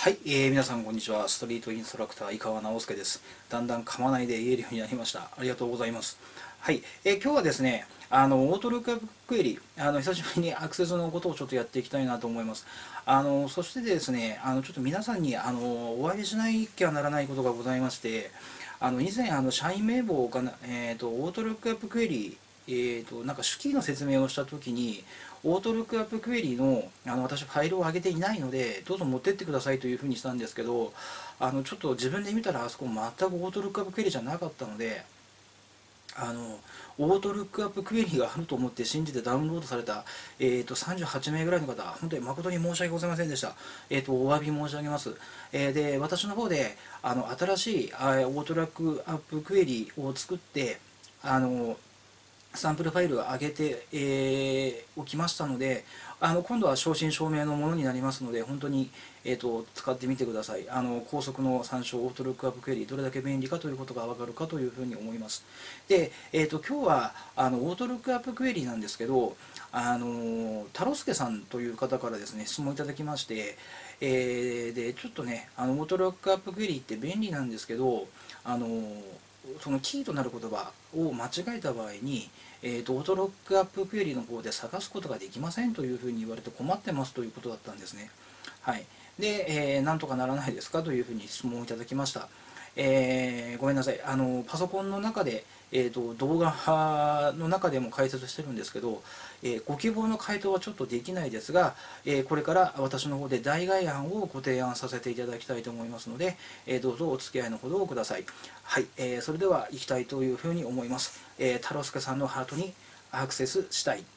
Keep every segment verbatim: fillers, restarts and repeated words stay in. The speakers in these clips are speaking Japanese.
はい、えー、皆さんこんにちは。ストリートインストラクター井川直輔です。だんだん噛まないで言えるようになりました。ありがとうございます。はい、えー今日はですね、あのオートルックアップクエリ、あの久しぶりにアクセスのことをちょっとやっていきたいなと思います。あのそしてですね、あのちょっと皆さんにあのお詫びしなきゃならないことがございまして、あの以前あの社員名簿かな、えーと、オートルックアップクエリえーと、なんか手記の説明をしたときに、オートルックアップクエリの、あの私、ファイルを上げていないので、どうぞ持ってってくださいというふうにしたんですけど、あのちょっと自分で見たら、あそこ全くオートルックアップクエリじゃなかったので、あのオートルックアップクエリがあると思って信じてダウンロードされた、えー、とさんじゅうはちめいぐらいの方、本当に誠に申し訳ございませんでした。えー、とお詫び申し上げます。えーで、私の方であの新しいあオートルックアップクエリを作って、あのサンプルファイルを上げて、えーおきましたので、あの今度は正真正銘のものになりますので、本当に、えーと使ってみてください。あの高速の参照オートルックアップクエリ、どれだけ便利かということが分かるかというふうに思います。で、えーと今日はあのオートルックアップクエリなんですけど、あの太郎介さんという方からですね質問いただきまして、えーでちょっとね、あのオートルックアップクエリって便利なんですけど、あのそのキーとなる言葉を間違えた場合に、えーと、オートロックアップクエリの方で探すことができませんというふうに言われて困ってますということだったんですね。はい。で、えー、なんとかならないですかというふうに質問をいただきました。えーごめんなさい。あの、パソコンの中で、えーと、動画の中でも解説してるんですけど、えーご希望の回答はちょっとできないですが、えーこれから私の方で代替案をご提案させていただきたいと思いますので、えーどうぞお付き合いのほどをください。はい、えーそれでは行きたいというふうに思います。えー、太郎介さんのハートにアクセスしたい。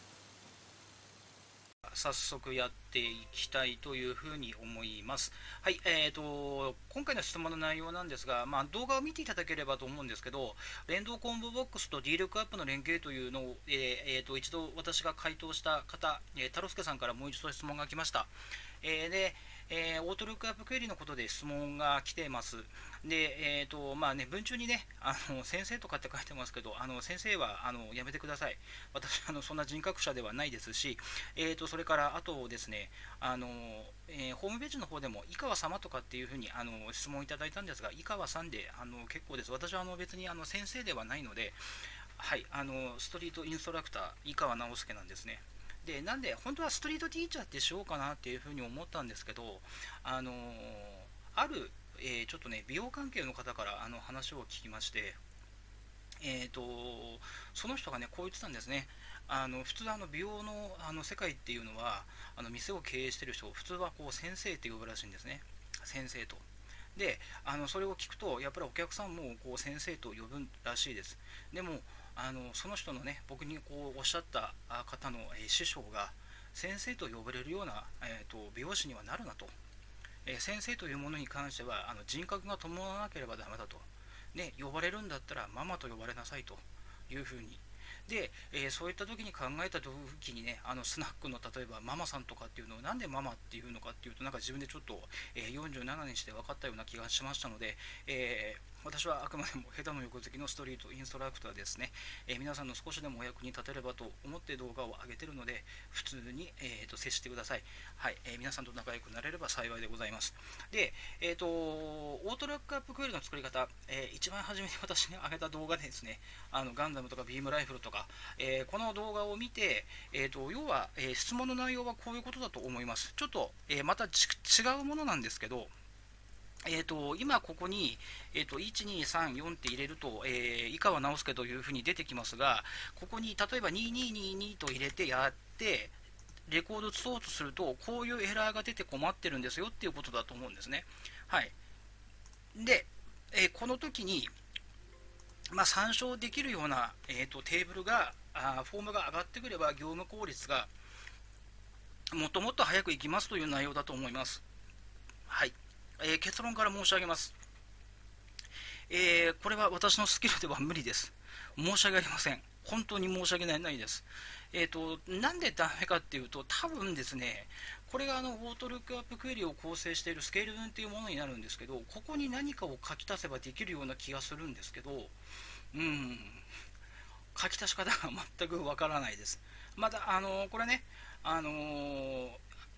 早速やっていきたいというふうに思います。はい、えーと、今回の質問の内容なんですが、まあ、動画を見ていただければと思うんですけど、連動コンボボックスと ディールックアップの連携というのを、えーえーと一度私が回答した方、えー、太郎介さんからもう一度質問が来ました。えーで、えーオートルックアップクエリのことで質問が来ています。で、えーとまあね、文中にね、あの先生とかって書いてますけど、あの先生はあのやめてください。私あの、そんな人格者ではないですし、えーとそれからあとですね、あのえーホームページの方でも井川様とかっていうふうにあの質問いただいたんですが、井川さんであの結構です。私はあの別にあの先生ではないので、はい、あのストリートインストラクター、井川直輔なんですね。で、なんで、本当はストリートティーチャーってしようかなっていうふうに思ったんですけど、あのある、えーちょっとね、美容関係の方からあの話を聞きまして、えーと、その人がね、こう言ってたんですね。あの普通あの美容の、あの世界っていうのは、あの店を経営している人を普通はこう先生って呼ぶらしいんですね。先生と。で、あのそれを聞くと、やっぱりお客さんもこう先生と呼ぶらしいです。でも、あのその人のね、僕にこうおっしゃった方の、えー師匠が、先生と呼ばれるような、えーと美容師にはなるなと。えー先生というものに関してはあの人格が伴わなければダメだと。で、呼ばれるんだったらママと呼ばれなさいというふうに。で、えーそういった時に考えた時にね、あのスナックの例えばママさんとかっていうのをなんでママっていうのかっていうと、なんか自分でちょっと、えーよんじゅうななにして分かったような気がしましたので、えー私はあくまでも下手の横好きのストリートインストラクターですね。えー皆さんの少しでもお役に立てればと思って動画を上げてるので、普通に、えーと接してください。はい、えー皆さんと仲良くなれれば幸いでございます。で、えーとオートロックアップクエリの作り方、えー一番初めに私に上げた動画でですね、あのガンダムとかビームライフルとか、えーこの動画を見て、えーと要は、えー質問の内容はこういうことだと思います。ちょっと、えーまた違うものなんですけど、えー、と今ここに、えー、といちにさんよんって入れると、えー、井川直輔というふうに出てきますが、ここに例えばににににと入れてやってレコード打そうとすると、こういうエラーが出て困ってるんですよっていうことだと思うんですね。はい。で、えーこの時に、まあ、参照できるような、えー、とテーブルがあフォームが上がってくれば業務効率がもっともっと早くいきますという内容だと思います。はい。えー結論から申し上げます。えーこれは私のスキルでは無理です。申し訳ありません。本当に申し訳ないです。えっ、と、なんでダメかっていうと、多分ですね、これがあのオートルックアップクエリを構成しているスケール文っていうものになるんですけど、ここに何かを書き足せばできるような気がするんですけど、うん、書き足し方が全くわからないです。まだ、あのこれね、あの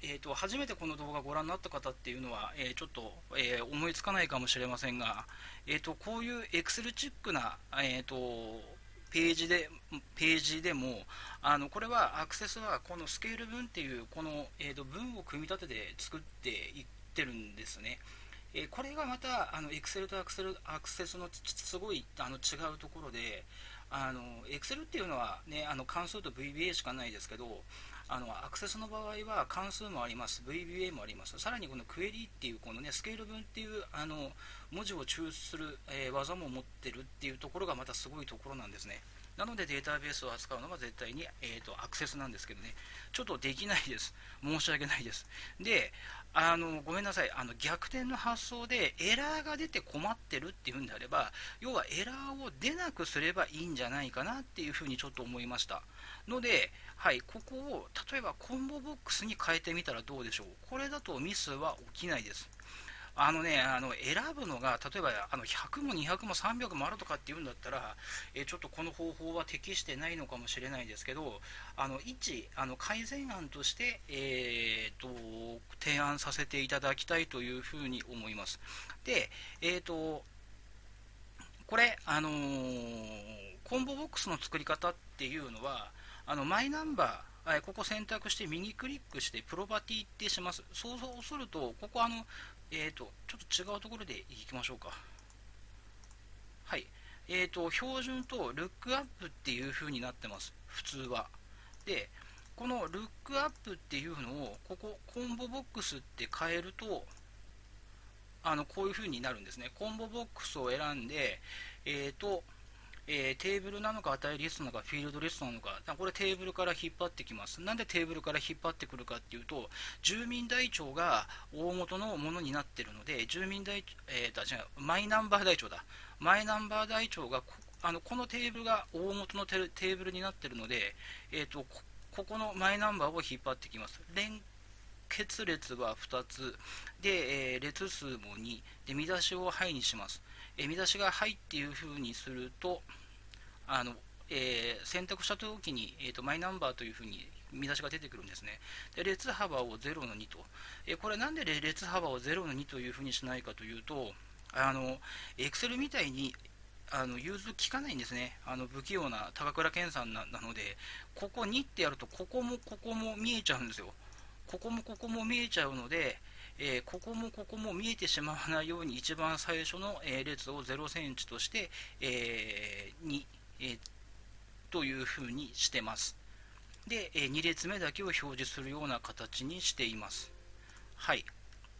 えーと、初めてこの動画をご覧になった方っていうのは、えーちょっと、えー思いつかないかもしれませんが、えーと、こういう Excel チックな、えーと、ページでページでもあのこれはアクセスはこのスケール文っていうこの、えーと、文を組み立てて作っていってるんですね。えーこれがまたあの Excel とアクセルアクセスのすごいあの違うところで、あの Excel っていうのは、ね、あの関数と ブイビーエー しかないですけど、あのアクセスの場合は関数もあります、ブイビーエー もあります、さらにこのクエリっていうこの、ね、スケール文っていうあの文字を抽出する、えー技も持ってるっていうところがまたすごいところなんですね。なのでデータベースを扱うのが絶対に、えーと、アクセスなんですけどね、ちょっとできないです。申し訳ないです。で、あのごめんなさい、あの逆転の発想でエラーが出て困ってるっていうんであれば、要はエラーを出なくすればいいんじゃないかなっていうふうにちょっと思いました。ので、はい、ここを例えばコンボボックスに変えてみたらどうでしょう。これだとミスは起きないです。あのね、あの選ぶのが、例えばあのひゃくもにひゃくもさんびゃくもあるとかっていうんだったら、えちょっとこの方法は適してないのかもしれないですけど、あの一あの改善案として、えー、と提案させていただきたいというふうに思います。で、えー、とこれ、あのーコンボボックスの作り方っていうのは、あのマイナンバー、ここ選択して右クリックしてプロパティってします。そうそうすると、ここあの、えーと、ちょっと違うところでいきましょうか。はい。えーと、標準とルックアップっていう風になってます。普通は。で、このルックアップっていうのを、ここ、コンボボックスって変えると、あのこういう風になるんですね。コンボボックスを選んで、えーと、えーテーブルなのか値リストなのかフィールドリストなのか、これテーブルから引っ張ってきます。なんでテーブルから引っ張ってくるかっていうと、住民台帳が大元のものになっているので、住民台、えーと、違う、マイナンバー台帳だ。マイナンバー台帳がこ、あのこのテーブルが大元のテーブルになっているので、えーと、こここのマイナンバーを引っ張ってきます。連結列はふたつで、えー列数もにで、見出しをはいにします。えー見出しがはいっていう風にすると、あの、えー選択したときに、えーと、マイナンバーというふうに見出しが出てくるんですね。で、列幅をゼロのにと。えーこれなんで列幅をゼロのにというふうにしないかというと、あの、Excel みたいにあの融通効かないんですね。あの不器用な高倉健さんななので、ここにってやると、ここもここも見えちゃうんですよ。ここもここも見えちゃうので、えーここもここも見えてしまわないように一番最初の、えー列をゼロセンチとして、えーに、えーというふうにしてます。で、えーに列目だけを表示するような形にしています。はい。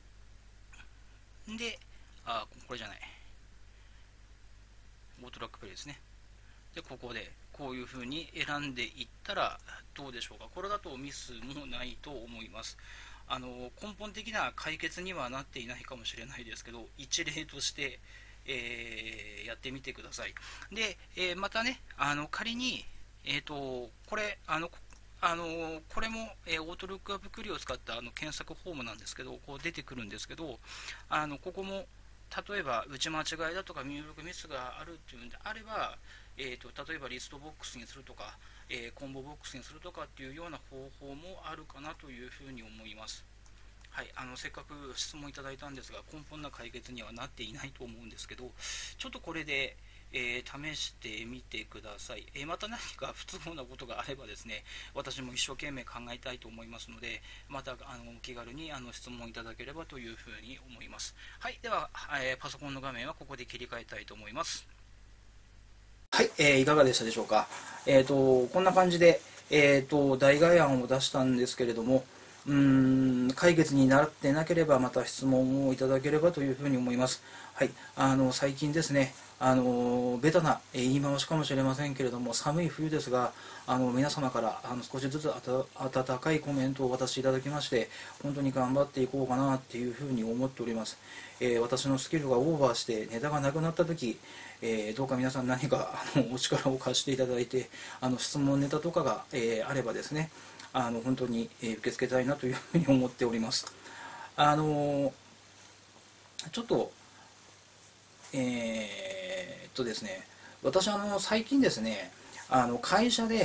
で、あ、これじゃない。オートラックプレイですね。で、ここでこういうふうに選んでいったらどうでしょうか。これだとミスもないと思います。あの根本的な解決にはなっていないかもしれないですけど、一例として、えーやってみてください。で、えーまたね、あの仮に、えーと、これ、あのあのこれも、えーオートルックアップクリを使ったあの検索フォームなんですけど、こう出てくるんですけど、あのここも例えば打ち間違いだとか入力ミスがあるっていうんであれば、えーと、例えばリストボックスにするとか、えーコンボボックスにするとかっていうような方法もあるかなというふうに思います。はい、あのせっかく質問いただいたんですが、根本な解決にはなっていないと思うんですけど、ちょっとこれで、えー試してみてください。えーまた何か不都合なことがあればですね、私も一生懸命考えたいと思いますので、またあのお気軽にあの質問いただければというふうに思います。はい、では、えーパソコンの画面はここで切り替えたいと思います。はい、えーいかがでしたでしょうか。えーと、こんな感じで、えーと、代替案を出したんですけれども、うーん、解決になってなければまた質問をいただければというふうに思います。はい、あの最近ですね、あのベタな言い回しかもしれませんけれども、寒い冬ですが、あの皆様からあの少しずつ温かいコメントをお渡しいただきまして、本当に頑張っていこうかなっていうふうに思っております。えー私のスキルがオーバーしてネタがなくなった時、えーどうか皆さん何かあのお力を貸していただいて、あの質問ネタとかが、えーあればですね、あの本当に、えー受け付けたいなというふうに思っております。あのちょっとえーっとですね私あの最近ですね、あの会社で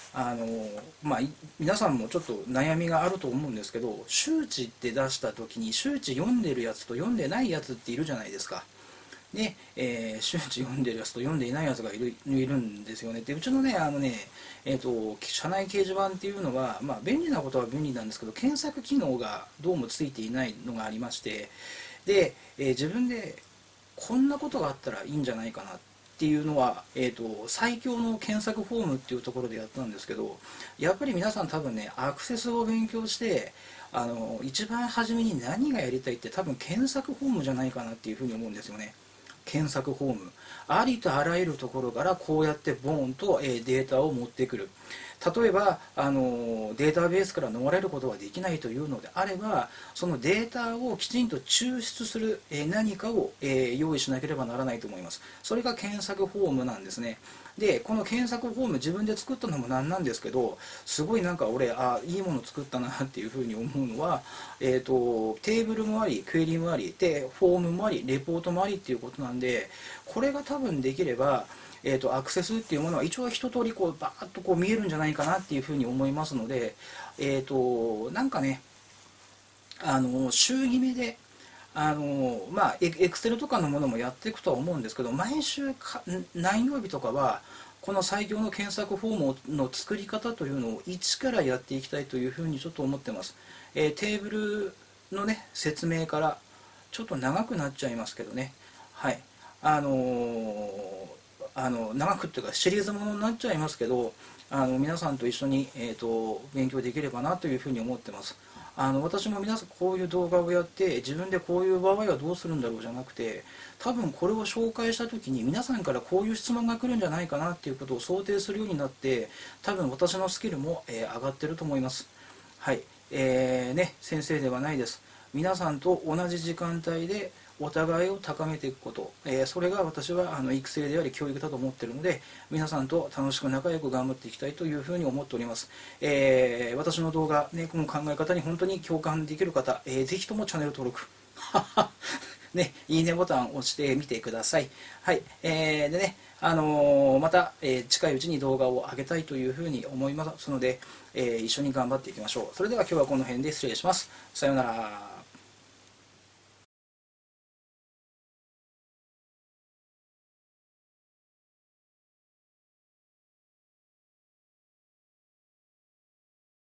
あのまあ、皆さんもちょっと悩みがあると思うんですけど、周知って出した時に周知読んでるやつと読んでないやつっているじゃないですか。で、えー、周知読んでるやつと読んでいないやつがいるいるんですよね。でうちのね、あのね、えーと、社内掲示板っていうのは、まあ、便利なことは便利なんですけど、検索機能がどうもついていないのがありまして、で、えー自分でこんなことがあったらいいんじゃないかなっていうのは、えーと、最強の検索フォームっていうところでやったんですけど、やっぱり皆さん多分ね、アクセスを勉強して、あの一番初めに何がやりたいって多分検索フォームじゃないかなっていうふうに思うんですよね。検索フォーム、ありとあらゆるところからこうやってボーンと、えデータを持ってくる。例えばあのデータベースから逃れることができないというのであれば、そのデータをきちんと抽出する、え何かを、え用意しなければならないと思います。それが検索フォームなんですね。でこの検索フォーム自分で作ったのもなんなんですけど、すごいなんか俺あいいもの作ったなっていうふうに思うのは、えーと、テーブルもありクエリもありでフォームもありレポートもありっていうことなんで、これが多分できれば、えーと、アクセスっていうものは一応一通りこうバーッとこう見えるんじゃないかなっていうふうに思いますので、えーと、なんかね、あの週決めであのまあエクセルとかのものもやっていくとは思うんですけど、毎週か何曜日とかはこの最強の検索フォームの作り方というのを一からやっていきたいというふうにちょっと思ってます。えー、テーブルのね説明からちょっと長くなっちゃいますけどね、はい、あのーあの長くっていうかシリーズものになっちゃいますけど、あの皆さんと一緒に、えーと、勉強できればなというふうに思ってます。あの私も皆さんこういう動画をやって自分でこういう場合はどうするんだろうじゃなくて、多分これを紹介した時に皆さんからこういう質問が来るんじゃないかなっていうことを想定するようになって、多分私のスキルも、えー上がってると思います。はい、えー、ね、先生ではないです。皆さんと同じ時間帯でお互いを高めていくこと、えーそれが私はあの育成であり教育だと思っているので、皆さんと楽しく仲良く頑張っていきたいというふうに思っております。えー私の動画、ね、この考え方に本当に共感できる方、えーぜひともチャンネル登録ね、いいねボタンを押してみてください。はい、えー、でね、あのーまた、えー近いうちに動画を上げたいというふうに思いますので、えー一緒に頑張っていきましょう。それでは今日はこの辺で失礼します。さようなら。